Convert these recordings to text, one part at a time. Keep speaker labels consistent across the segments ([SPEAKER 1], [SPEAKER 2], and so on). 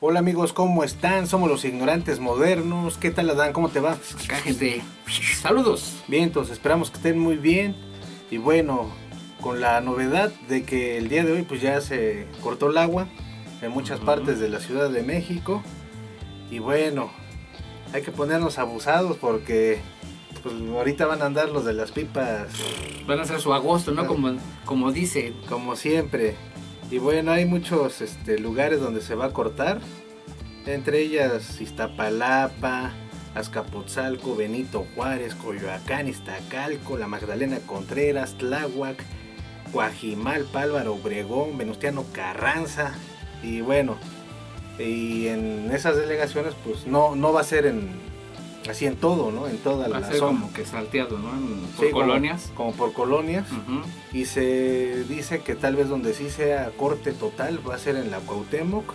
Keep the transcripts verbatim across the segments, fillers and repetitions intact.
[SPEAKER 1] Hola amigos, ¿cómo están? Somos los ignorantes modernos. ¿Qué tal, Adán? ¿Cómo te va?
[SPEAKER 2] Acá, gente. Saludos.
[SPEAKER 1] Bien, entonces esperamos que estén muy bien. Y bueno, con la novedad de que el día de hoy pues ya se cortó el agua en muchas uh-huh. partes de la Ciudad de México. Y bueno, hay que ponernos abusados porque pues ahorita van a andar los de las pipas.
[SPEAKER 2] Van a hacer su agosto, ¿no? Como, como dice.
[SPEAKER 1] Como siempre. Y bueno, hay muchos este, lugares donde se va a cortar, entre ellas Iztapalapa, Azcapotzalco, Benito Juárez, Coyoacán, Iztacalco, La Magdalena Contreras, Tláhuac, Cuajimalpa, Álvaro Obregón, Venustiano Carranza. Y bueno, y en esas delegaciones pues no, no va a ser en así en todo, ¿no? En toda
[SPEAKER 2] va
[SPEAKER 1] la
[SPEAKER 2] a ser
[SPEAKER 1] zona.
[SPEAKER 2] Como que salteado, ¿no? En, por
[SPEAKER 1] sí,
[SPEAKER 2] colonias.
[SPEAKER 1] Como, como por colonias.
[SPEAKER 2] Uh-huh.
[SPEAKER 1] Y se dice que tal vez donde sí sea corte total va a ser en la Cuauhtémoc.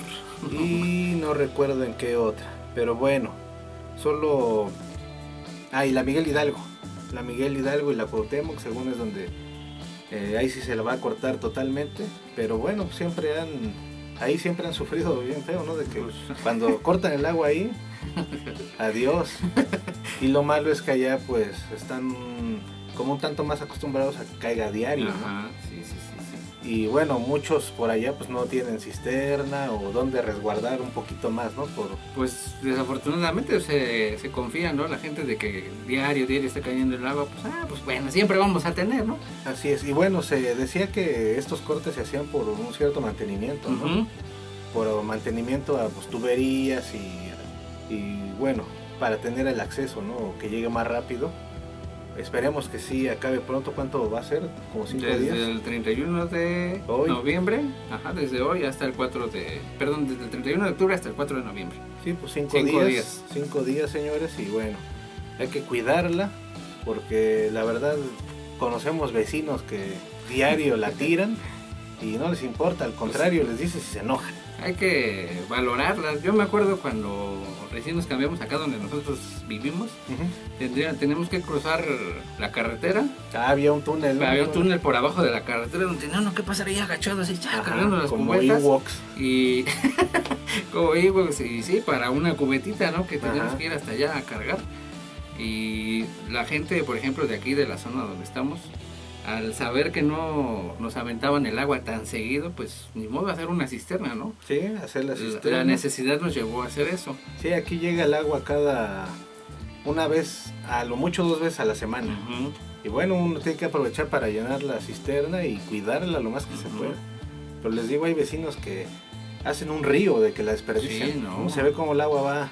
[SPEAKER 1] Y no recuerdo en qué otra. Pero bueno, solo... Ah, y la Miguel Hidalgo. La Miguel Hidalgo y la Cuauhtémoc, según es donde... Eh, ahí sí se la va a cortar totalmente. Pero bueno, siempre han... Ahí siempre han sufrido bien feo, ¿no? De que cuando cortan el agua ahí... Adiós. Y lo malo es que allá pues están como un tanto más acostumbrados a que caiga a diario,
[SPEAKER 2] Ajá,
[SPEAKER 1] ¿no?
[SPEAKER 2] sí, sí, sí, sí.
[SPEAKER 1] Y bueno, muchos por allá pues no tienen cisterna o donde resguardar un poquito más, ¿no? Por...
[SPEAKER 2] Pues desafortunadamente se, se confía, ¿no? La gente de que diario, diario está cayendo el agua, pues ah, pues bueno, siempre vamos a tener, ¿no?
[SPEAKER 1] Así es. Y bueno, se decía que estos cortes se hacían por un cierto mantenimiento, ¿no? Uh-huh. Por mantenimiento a pues, tuberías y y bueno, para tener el acceso, ¿no? Que llegue más rápido. Esperemos que sí acabe pronto. ¿Cuánto va a ser? ¿Como cinco
[SPEAKER 2] desde
[SPEAKER 1] días?
[SPEAKER 2] Desde el treinta y uno de hoy. Noviembre, ajá, desde hoy hasta el cuatro de... Perdón, desde el treinta y uno de octubre hasta el cuatro de noviembre.
[SPEAKER 1] Sí, pues cinco, cinco días, días. Cinco días, señores, y bueno, hay que cuidarla, porque la verdad conocemos vecinos que diario la tiran y no les importa, al contrario, pues, les dice si se enojan.
[SPEAKER 2] Hay que valorarlas. Yo me acuerdo cuando recién nos cambiamos acá donde nosotros vivimos, uh-huh. tendría, tenemos que cruzar la carretera.
[SPEAKER 1] Ah, había un túnel, ¿no?
[SPEAKER 2] Había un túnel por abajo de la carretera donde no, no, ¿qué pasaría agachado así, ya, ajá, cargando las
[SPEAKER 1] como
[SPEAKER 2] cubetas?
[SPEAKER 1] Ewoks.
[SPEAKER 2] Y como Ewoks, y sí, para una cubetita, ¿no? Que teníamos ajá. que ir hasta allá a cargar. Y la gente, por ejemplo, de aquí de la zona donde estamos, al saber que no nos aventaban el agua tan seguido, pues ni modo de hacer una cisterna, ¿no?
[SPEAKER 1] Sí, hacer la cisterna.
[SPEAKER 2] La necesidad nos llevó a hacer eso.
[SPEAKER 1] Sí, aquí llega el agua cada una vez, a lo mucho dos veces a la semana. Uh-huh. Y bueno, uno tiene que aprovechar para llenar la cisterna y cuidarla lo más que uh-huh. se pueda. Pero les digo, hay vecinos que hacen un río de que la desperdician.
[SPEAKER 2] Sí, ¿no?
[SPEAKER 1] Se ve como el agua va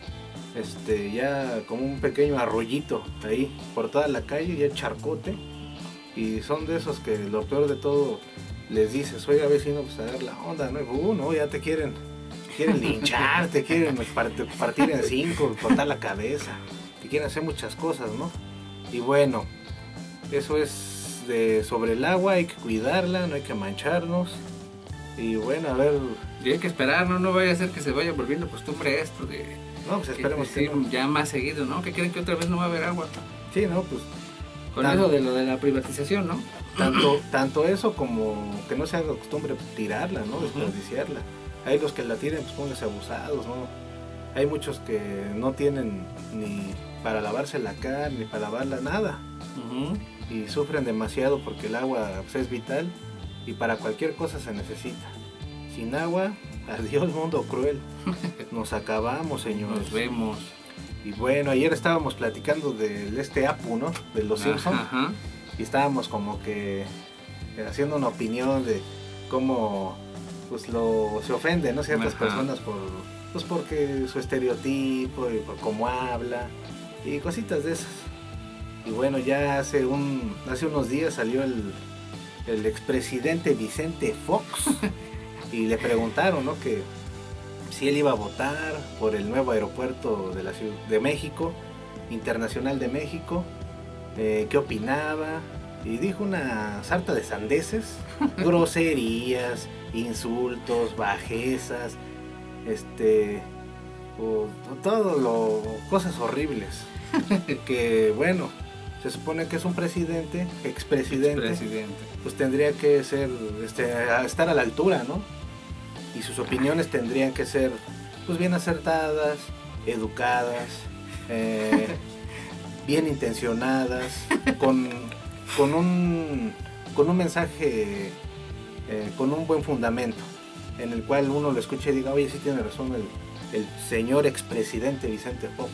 [SPEAKER 1] este, ya como un pequeño arroyito ahí por toda la calle, ya el charcote. Y son de esos que lo peor de todo les dices, oiga vecino, pues a ver la onda, ¿no? Uh, no, ya te quieren, quieren linchar, te quieren part- partir en cinco, cortar la cabeza, te quieren hacer muchas cosas, ¿no? Y bueno, eso es de sobre el agua, hay que cuidarla, no hay que mancharnos. Y bueno, a ver...
[SPEAKER 2] Y hay que esperar, ¿no? No vaya a ser que se vaya volviendo costumbre esto de...
[SPEAKER 1] No, pues esperemos
[SPEAKER 2] que, que, que no. Ya más seguido, ¿no? Que creen que otra vez no va a haber agua.
[SPEAKER 1] Sí, no, pues...
[SPEAKER 2] Con tanto, eso de lo de la privatización, ¿no?
[SPEAKER 1] Tanto, tanto eso como que no se haga costumbre tirarla, ¿no? Desperdiciarla. Uh-huh. Hay los que la tiren, pues pónganse abusados, ¿no? Hay muchos que no tienen ni para lavarse la cara, ni para lavarla, nada. Uh-huh. Y sufren demasiado porque el agua pues, es vital y para cualquier cosa se necesita. Sin agua, adiós mundo cruel. Nos acabamos, señores.
[SPEAKER 2] Nos vemos.
[SPEAKER 1] Y bueno, ayer estábamos platicando de este Apu, ¿no? De los Simpsons.
[SPEAKER 2] Ajá.
[SPEAKER 1] Y estábamos como que haciendo una opinión de cómo pues lo se ofende, ¿no? Ciertas ajá. personas por pues porque su estereotipo y por cómo habla y cositas de esas. Y bueno, ya hace un hace unos días salió el, el expresidente Vicente Fox y le preguntaron, ¿no? Que si él iba a votar por el nuevo aeropuerto de la Ciudad de México, Internacional de México, eh, qué opinaba, y dijo una sarta de sandeces, groserías, insultos, bajezas, este, o, o todo lo, cosas horribles, que bueno, se supone que es un presidente, expresidente,
[SPEAKER 2] Expresidente.
[SPEAKER 1] pues tendría que ser, este, estar a la altura, ¿no? y sus opiniones tendrían que ser pues bien acertadas, educadas, eh, bien intencionadas, con, con, un, con un mensaje, eh, con un buen fundamento, en el cual uno lo escuche y diga, oye, sí tiene razón el, el señor expresidente Vicente Fox.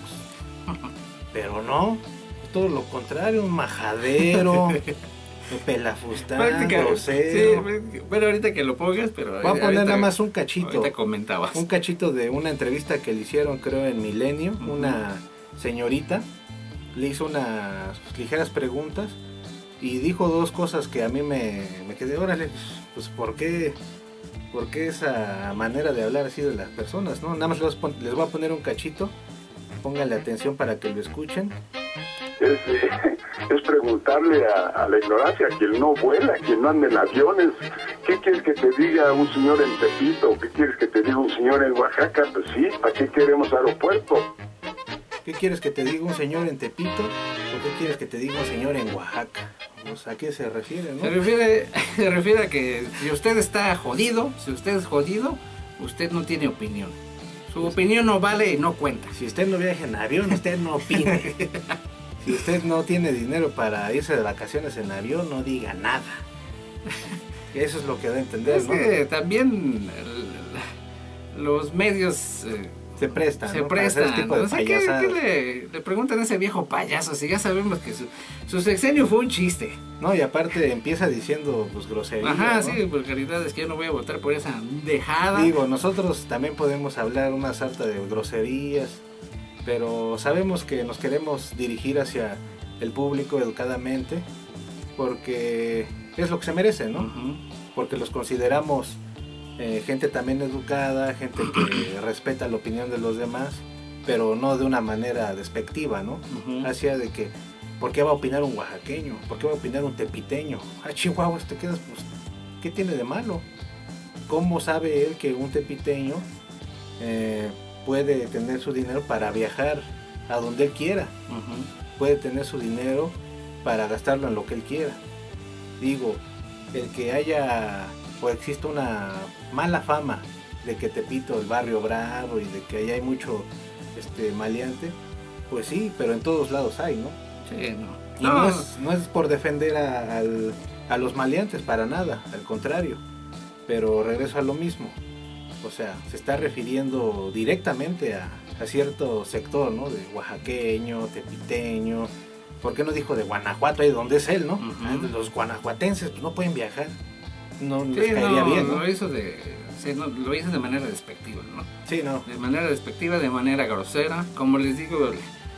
[SPEAKER 1] Pero no, todo lo contrario, un majadero, un pelafustán, grosero.
[SPEAKER 2] Sí, bueno, ahorita que lo pongas, pero...
[SPEAKER 1] Voy a poner
[SPEAKER 2] ahorita,
[SPEAKER 1] nada más un cachito.
[SPEAKER 2] Ahorita comentabas.
[SPEAKER 1] Un cachito de una entrevista que le hicieron, creo, en Milenio. Uh-huh. Una señorita le hizo unas pues, ligeras preguntas y dijo dos cosas que a mí me, me quedé, órale, pues ¿por qué, ¿por qué esa manera de hablar así de las personas, no? Nada más les, les voy a poner un cachito, pónganle atención para que lo escuchen.
[SPEAKER 3] Es, eh, es preguntarle a, a la ignorancia, a quien no vuela, a quien no anda en aviones. ¿Qué quieres que te diga un señor en Tepito? ¿Qué quieres que te diga un señor en Oaxaca? Pues sí, ¿para qué queremos aeropuerto?
[SPEAKER 1] ¿Qué quieres que te diga un señor en Tepito? ¿O qué quieres que te diga un señor en Oaxaca? Pues, ¿a qué se refiere, no?
[SPEAKER 2] Se refiere, se refiere a que si usted está jodido, si usted es jodido, usted no tiene opinión. Su opinión no vale y no cuenta.
[SPEAKER 1] Si usted no viaja en avión, usted no opine. Si usted no tiene dinero para irse de vacaciones en avión, no diga nada. Eso es lo que da a entender,
[SPEAKER 2] es
[SPEAKER 1] ¿no?
[SPEAKER 2] Que también el, los medios eh,
[SPEAKER 1] se prestan,
[SPEAKER 2] se
[SPEAKER 1] ¿no?
[SPEAKER 2] prestan.
[SPEAKER 1] Para hacer tipo de
[SPEAKER 2] o sea, ¿qué, ¿qué le, le preguntan a ese viejo payaso? Si ya sabemos que su, su sexenio fue un chiste.
[SPEAKER 1] No, y aparte empieza diciendo pues groserías.
[SPEAKER 2] Ajá,
[SPEAKER 1] ¿no?
[SPEAKER 2] sí, vulgaridades, que yo no voy a votar por esa dejada.
[SPEAKER 1] Digo, nosotros también podemos hablar una sarta de groserías, pero sabemos que nos queremos dirigir hacia el público educadamente, porque es lo que se merece, ¿no? Uh-huh. Porque los consideramos eh, gente también educada, gente que respeta la opinión de los demás, pero no de una manera despectiva, ¿no? Uh-huh. Hacia de que, ¿por qué va a opinar un oaxaqueño? ¿Por qué va a opinar un tepiteño? Ah, Chihuahua, te quedas, pues, ¿qué tiene de malo? ¿Cómo sabe él que un tepiteño eh, puede tener su dinero para viajar a donde él quiera? Uh-huh. Puede tener su dinero para gastarlo en lo que él quiera. Digo, el que haya o exista una mala fama de que Tepito, el barrio bravo, y de que ahí hay mucho este maleante, pues sí, pero en todos lados hay, ¿no?
[SPEAKER 2] Sí, no.
[SPEAKER 1] Y no, no, es, no es por defender a, al, a los maleantes, para nada, al contrario, pero regreso a lo mismo. O sea, se está refiriendo directamente a, a cierto sector, ¿no? De oaxaqueño, tepiteño. ¿Por qué no dijo de Guanajuato, ahí donde es él, no? Uh-huh. Los guanajuatenses pues, no pueden viajar. No
[SPEAKER 2] sí,
[SPEAKER 1] les caería
[SPEAKER 2] no,
[SPEAKER 1] bien, ¿no?
[SPEAKER 2] Lo hizo, de, sí, no, lo hizo de manera despectiva, ¿no?
[SPEAKER 1] Sí, no.
[SPEAKER 2] De manera despectiva, de manera grosera. Como les digo,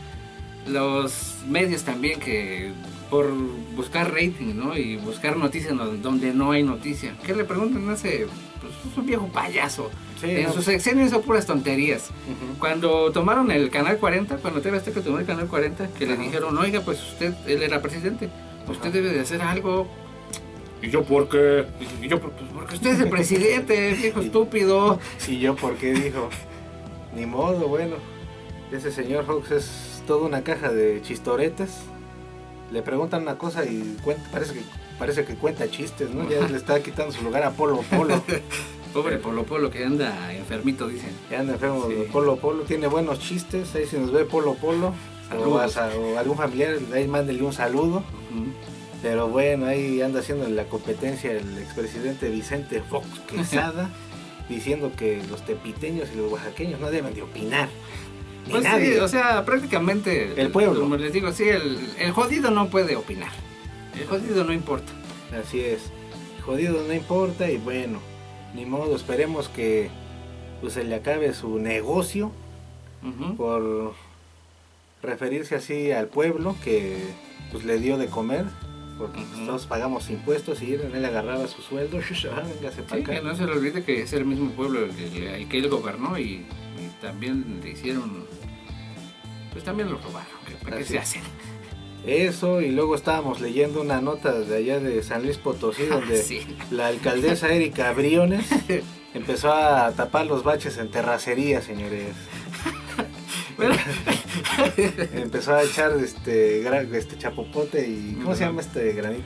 [SPEAKER 2] los medios también que por buscar rating, ¿no? Y buscar noticias donde no hay noticia. ¿Qué le preguntan a ese? Pues es un viejo payaso. Sí, en no. Sus sexenios hizo puras tonterías. Uh-huh. Cuando tomaron el Canal cuarenta, cuando T V Azteca tomó el Canal cuarenta, que uh-huh. le dijeron, oiga, pues usted, él era presidente, usted uh-huh. debe de hacer algo. ¿Y yo por qué? ¿Y yo por qué? Pues porque usted es el presidente, viejo estúpido.
[SPEAKER 1] ¿Y yo por qué? Dijo. Ni modo, bueno. Ese señor Fox es toda una caja de chistoretes. Le preguntan una cosa y cuenta, parece que parece que cuenta chistes, ¿no? Ya le está quitando su lugar a Polo Polo.
[SPEAKER 2] Pobre Polo Polo, que anda enfermito, dicen.
[SPEAKER 1] Que anda enfermo, sí. Polo Polo, tiene buenos chistes, ahí si nos ve Polo Polo, o, a, o algún familiar, ahí mándele un saludo. Uh-huh. Pero bueno, ahí anda haciendo la competencia el expresidente Vicente Fox Quesada, diciendo que los tepiteños y los oaxaqueños no deben de opinar. Ni
[SPEAKER 2] pues
[SPEAKER 1] nadie.
[SPEAKER 2] Sí, o sea, prácticamente,
[SPEAKER 1] el pueblo.
[SPEAKER 2] Como les digo, sí, el, el jodido no puede opinar, el jodido no importa.
[SPEAKER 1] Así es, el jodido no importa y bueno, ni modo, esperemos que pues, se le acabe su negocio uh-huh. por referirse así al pueblo que pues le dio de comer, porque uh-huh. pues, todos pagamos impuestos y él agarraba su sueldo, véngase para
[SPEAKER 2] sí,
[SPEAKER 1] acá.
[SPEAKER 2] Que no se le olvide que es el mismo pueblo el que, el que él gobernó y, y también le hicieron, pues también lo robaron, ¿para qué se hacen?
[SPEAKER 1] Eso, y luego estábamos leyendo una nota de allá de San Luis Potosí, donde sí. la alcaldesa Erika Briones empezó a tapar los baches en terracería, señores. Bueno. Empezó a echar este, gra, este chapopote y... ¿Cómo no. se llama este granito?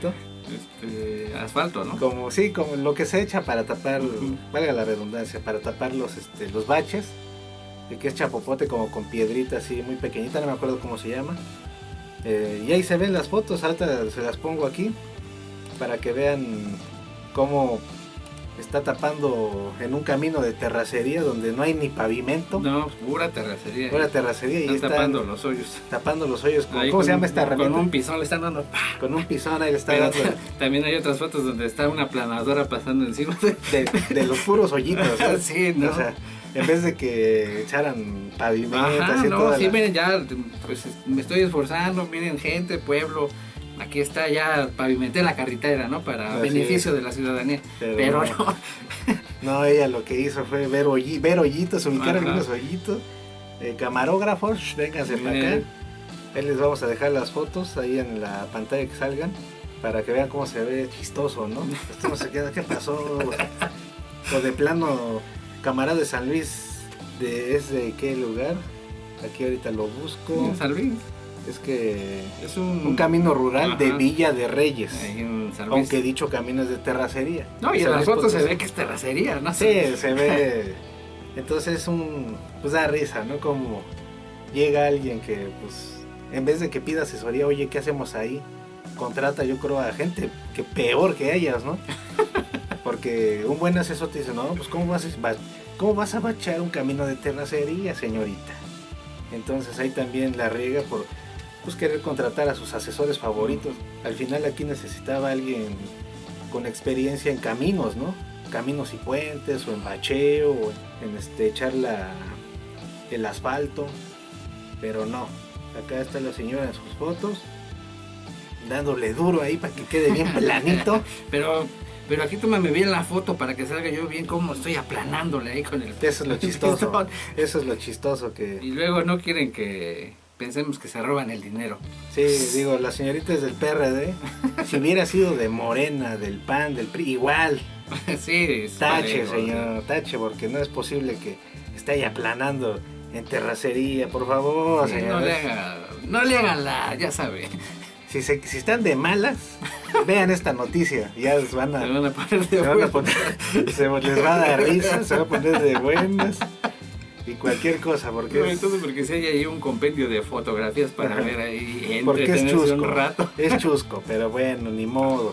[SPEAKER 2] este, asfalto, ¿no?
[SPEAKER 1] Como, sí, como lo que se echa para tapar, uh-huh. valga la redundancia, para tapar los, este, los baches, de que es chapopote como con piedrita así muy pequeñita, no me acuerdo cómo se llama. Eh, y ahí se ven las fotos, ahorita se las pongo aquí, para que vean cómo está tapando en un camino de terracería donde no hay ni pavimento.
[SPEAKER 2] No, pura terracería.
[SPEAKER 1] Pura terracería.
[SPEAKER 2] Están
[SPEAKER 1] y están
[SPEAKER 2] tapando los hoyos.
[SPEAKER 1] Tapando los hoyos. Con, ¿Cómo
[SPEAKER 2] con,
[SPEAKER 1] se llama esta herramienta?
[SPEAKER 2] Con un pisón le están dando.
[SPEAKER 1] Con un pisón ahí le está
[SPEAKER 2] Pero
[SPEAKER 1] dando.
[SPEAKER 2] También hay otras fotos donde está una planadora pasando encima de,
[SPEAKER 1] de, de los puros hoyitos. ¿no?
[SPEAKER 2] Sí, ¿no?
[SPEAKER 1] O sea, en vez de que echaran pavimento.
[SPEAKER 2] Ajá,
[SPEAKER 1] así
[SPEAKER 2] no,
[SPEAKER 1] toda
[SPEAKER 2] sí,
[SPEAKER 1] la...
[SPEAKER 2] miren, ya, pues me estoy esforzando, miren, gente, pueblo. Aquí está, ya pavimenté la carretera, ¿no? Para Así beneficio es. de la ciudadanía. Pero, Pero no.
[SPEAKER 1] no. No, ella lo que hizo fue ver, hoy, ver hoyitos, ubicar algunos hoyitos. Eh, camarógrafos, vénganse para acá. Ahí les vamos a dejar las fotos ahí en la pantalla que salgan. Para que vean cómo se ve chistoso, ¿no? Esto no se queda, ¿qué pasó? O de plano, camarada de San Luis, de, ¿es de qué lugar? Aquí ahorita lo busco.
[SPEAKER 2] San Luis.
[SPEAKER 1] Es que
[SPEAKER 2] es un,
[SPEAKER 1] un camino rural Ajá. de Villa de Reyes, aunque dicho camino es de terracería.
[SPEAKER 2] No, y en las fotos se ve que es terracería, ¿no?
[SPEAKER 1] Sí, se ve. Entonces es un, pues da risa, ¿no? Como llega alguien que, pues, en vez de que pida asesoría, oye, ¿qué hacemos ahí? Contrata, yo creo, a gente que peor que ellas, ¿no? Porque un buen asesor te dice, no, pues, ¿cómo vas a, cómo vas a bachar un camino de terracería, señorita? Entonces ahí también la riega por pues querer contratar a sus asesores favoritos. Al final aquí necesitaba alguien con experiencia en caminos, ¿no? Caminos y puentes, o en bacheo, o en este, echar la, el asfalto. Pero no, acá está la señora en sus fotos, dándole duro ahí para que quede bien planito.
[SPEAKER 2] Pero... Pero aquí tómame bien la foto para que salga yo bien cómo estoy aplanándole ahí con el...
[SPEAKER 1] Eso es lo chistoso, eso es lo chistoso que...
[SPEAKER 2] Y luego no quieren que pensemos que se roban el dinero.
[SPEAKER 1] Sí, digo, la señorita es del P R D, si hubiera sido de Morena, del P A N, del P R I, igual.
[SPEAKER 2] Sí,
[SPEAKER 1] tache, parejo, señor, tache, porque no es posible que esté ahí aplanando en terracería, por favor,
[SPEAKER 2] sí,
[SPEAKER 1] señor.
[SPEAKER 2] No le hagan, no le hagan la, ya sabe.
[SPEAKER 1] Si, se, si están de malas, vean esta noticia, ya les van a,
[SPEAKER 2] se van a poner de
[SPEAKER 1] se van a poner, se les va a dar risa, se va a poner de buenas y cualquier cosa, porque
[SPEAKER 2] no,
[SPEAKER 1] es,
[SPEAKER 2] entonces porque si hay ahí un compendio de fotografías para Ajá. ver ahí,
[SPEAKER 1] porque es chusco,
[SPEAKER 2] un rato.
[SPEAKER 1] Es chusco, pero bueno, ni modo.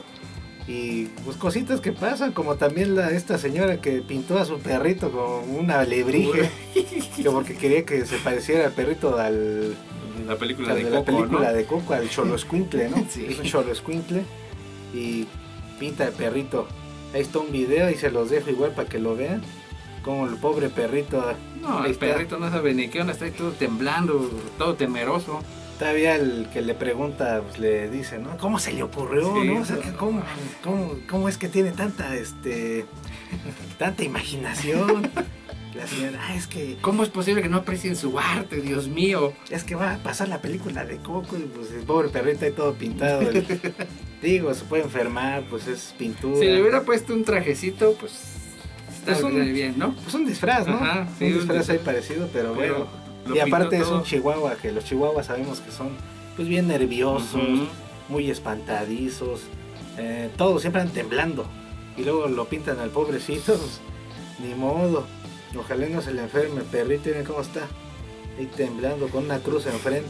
[SPEAKER 1] Y pues cositas que pasan, como también la esta señora que pintó a su perrito con una alebrije, que porque quería que se pareciera al perrito al...
[SPEAKER 2] La película de, de
[SPEAKER 1] la
[SPEAKER 2] Coco,
[SPEAKER 1] película
[SPEAKER 2] ¿no?
[SPEAKER 1] de Coco, al Xoloscuincle, ¿no?
[SPEAKER 2] Sí.
[SPEAKER 1] Es un Xoloscuincle y pinta el perrito. Ahí está un video y se los dejo igual para que lo vean. Como el pobre perrito.
[SPEAKER 2] No, el está. perrito no sabe ni qué onda, está ahí todo temblando, todo temeroso.
[SPEAKER 1] Todavía el que le pregunta, pues le dice, ¿no? ¿Cómo se le ocurrió, sí, no? O sea, ¿cómo, cómo, ¿cómo es que tiene tanta, este, tanta imaginación? La señora, ah, es que...
[SPEAKER 2] ¿Cómo es posible que no aprecien su arte, Dios mío?
[SPEAKER 1] Es que va a pasar la película de Coco y pues el pobre perrito ahí todo pintado. El, digo, se puede enfermar, pues es pintura.
[SPEAKER 2] Si le hubiera puesto un trajecito, pues está
[SPEAKER 1] pues un,
[SPEAKER 2] bien, ¿no?
[SPEAKER 1] Pues un disfraz, ¿no? Ajá, sí, un disfraz ahí parecido, pero, pero bueno. Y aparte es un chihuahua, que los chihuahuas sabemos que son pues bien nerviosos, uh-huh. muy espantadizos, eh, todos siempre andan temblando. Y luego lo pintan al pobrecito, pues, ni modo. Ojalá no se le enferme el perrito, miren cómo está. Ahí temblando con una cruz enfrente.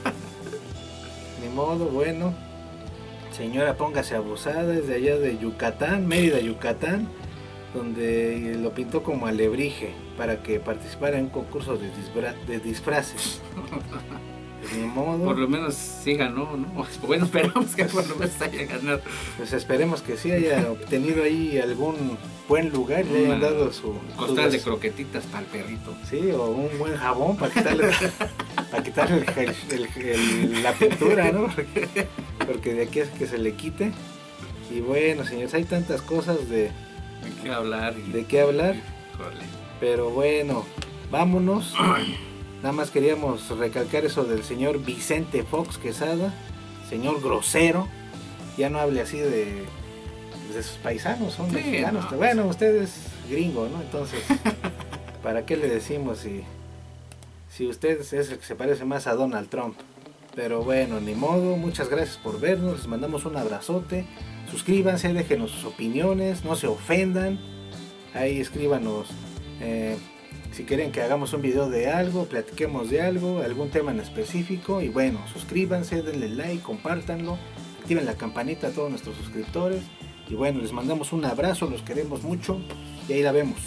[SPEAKER 1] Ni modo, bueno. Señora, póngase abusada, es de allá de Yucatán, Mérida, Yucatán, donde lo pintó como alebrije para que participara en un concurso de, disfra de disfraces. Pues ni modo.
[SPEAKER 2] Por lo menos sí ganó, ¿no? Bueno, esperamos que por lo menos haya ganado.
[SPEAKER 1] Pues esperemos que sí haya obtenido ahí algún buen lugar y le hayan dado su...
[SPEAKER 2] costal de croquetitas para el perrito.
[SPEAKER 1] Sí, o un buen jabón para quitarle, para quitarle el, el, el, el, la pintura, ¿no? Porque, porque de aquí es que se le quite. Y bueno, señores, hay tantas cosas de...
[SPEAKER 2] De qué hablar. Y...
[SPEAKER 1] De qué hablar.
[SPEAKER 2] Híjole.
[SPEAKER 1] Pero bueno, vámonos. Nada más queríamos recalcar eso del señor Vicente Fox Quesada, señor grosero. Ya no hable así de, de sus paisanos, son sí, mexicanos. No. Bueno, usted es gringo, ¿no? Entonces, ¿para qué le decimos si, si usted es el que se parece más a Donald Trump? Pero bueno, ni modo, muchas gracias por vernos, les mandamos un abrazote, suscríbanse, déjenos sus opiniones, no se ofendan. Ahí escríbanos eh, si quieren que hagamos un video de algo, platiquemos de algo, algún tema en específico. Y bueno, suscríbanse, denle like, compártanlo, activen la campanita a todos nuestros suscriptores. Y bueno, les mandamos un abrazo, los queremos mucho y ahí la vemos.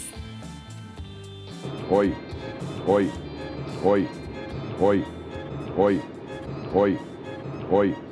[SPEAKER 4] Hoy, hoy, hoy, hoy, hoy, hoy, hoy.